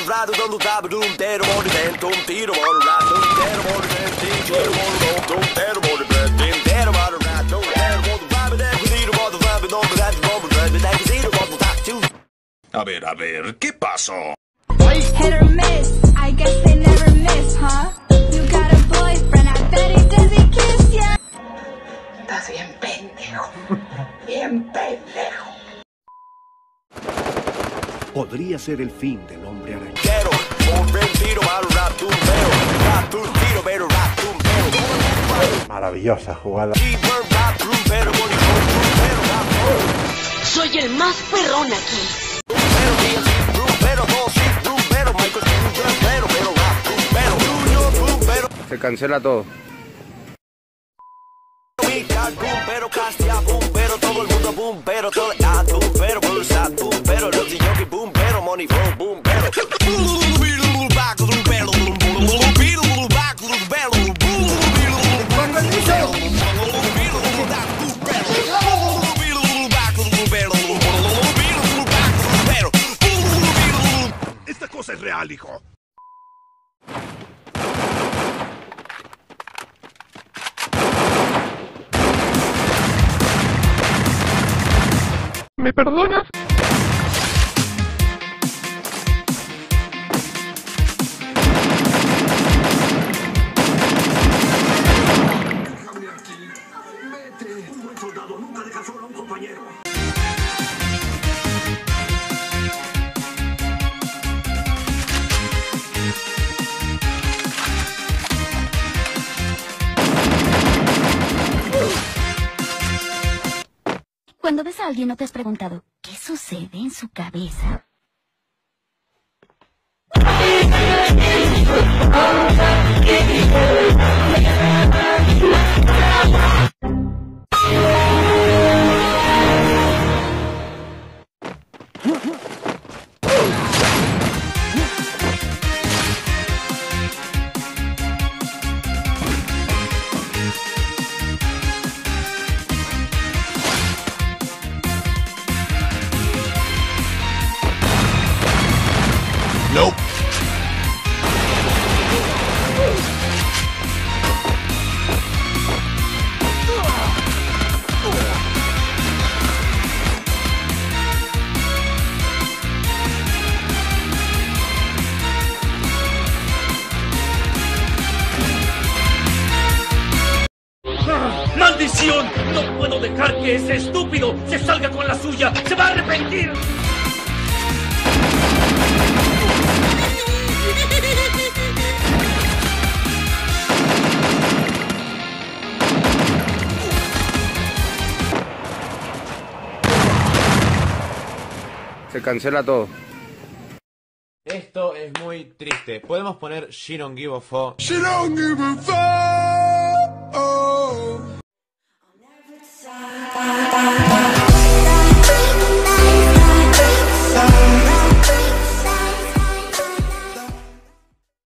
A ver, ¿qué pasó? Hit or miss, I guess they never miss, huh? You got a boyfriend, I bet he doesn't kiss ya. Estás bien pendejo, bien pendejo. Podría ser el fin del hombre araña. Maravillosa jugada. Soy el más perrón aquí. Se cancela todo. Esta cosa es real, hijo. ¿Me perdonas? Déjame aquí. Vete. Un buen soldado nunca deja solo a un compañero. Cuando ves a alguien, ¿no te has preguntado qué sucede en su cabeza? Nope. ¡Maldición! No puedo dejar que ese estúpido se salga con la suya. ¡Se va a arrepentir! Se cancela todo. Esto es muy triste. Podemos poner She Don't Give a Fuck. She don't give a fuck.